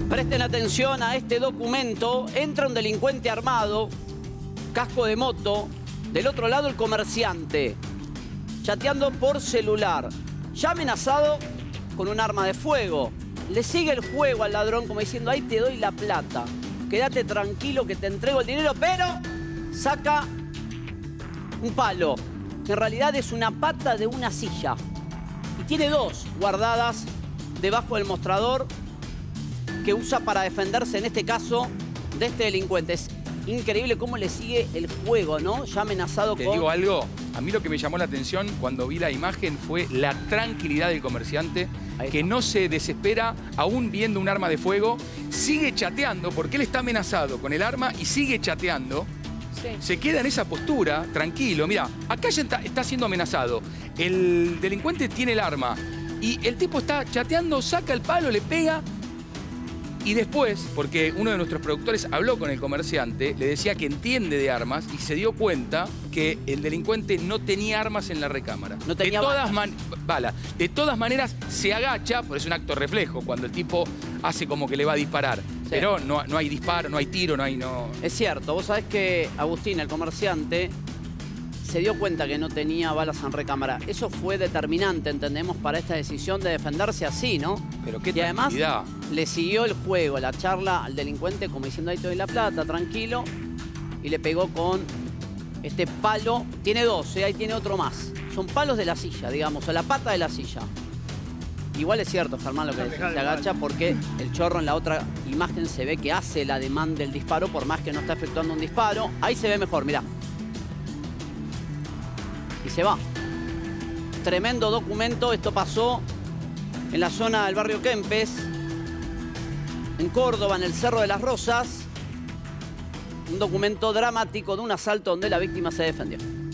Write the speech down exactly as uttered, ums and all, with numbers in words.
Presten atención a este documento. Entra un delincuente armado, casco de moto. Del otro lado el comerciante, chateando por celular. Ya amenazado con un arma de fuego. Le sigue el juego al ladrón como diciendo, ahí te doy la plata. Quédate tranquilo que te entrego el dinero, pero saca un palo. Que en realidad es una pata de una silla. Y tiene dos guardadas debajo del mostrador que usa para defenderse, en este caso, de este delincuente. Es increíble cómo le sigue el juego, ¿no? Ya amenazado Te con... digo algo, a mí lo que me llamó la atención cuando vi la imagen fue la tranquilidad del comerciante, que no se desespera aún viendo un arma de fuego, sigue chateando porque él está amenazado con el arma y sigue chateando. Sí. Se queda en esa postura, tranquilo. Mira, acá ya está, está siendo amenazado. El delincuente tiene el arma y el tipo está chateando, saca el palo, le pega. Y después, porque uno de nuestros productores habló con el comerciante, le decía que entiende de armas y se dio cuenta que el delincuente no tenía armas en la recámara. No tenía de todas balas. Bala. De todas maneras, se agacha, porque es un acto reflejo, cuando el tipo hace como que le va a disparar. Sí. Pero no, no hay disparo, no hay tiro, no hay... No... Es cierto, vos sabés que Agustín, el comerciante, se dio cuenta que no tenía balas en recámara. Eso fue determinante, entendemos, para esta decisión de defenderse así, ¿no? Pero qué y además tranquilidad. Le siguió el juego, la charla al delincuente como diciendo, ahí te doy la plata, tranquilo. Y le pegó con este palo. Tiene dos, ¿eh? Ahí tiene otro más. Son palos de la silla, digamos, o la pata de la silla. Igual es cierto, Germán, lo que dice, se agacha porque el chorro en la otra imagen se ve que hace el ademán del disparo, por más que no está efectuando un disparo. Ahí se ve mejor, mirá. Y se va. Tremendo documento. Esto pasó en la zona del barrio Kempes, en Córdoba, en el Cerro de las Rosas. Un documento dramático de un asalto donde la víctima se defendió.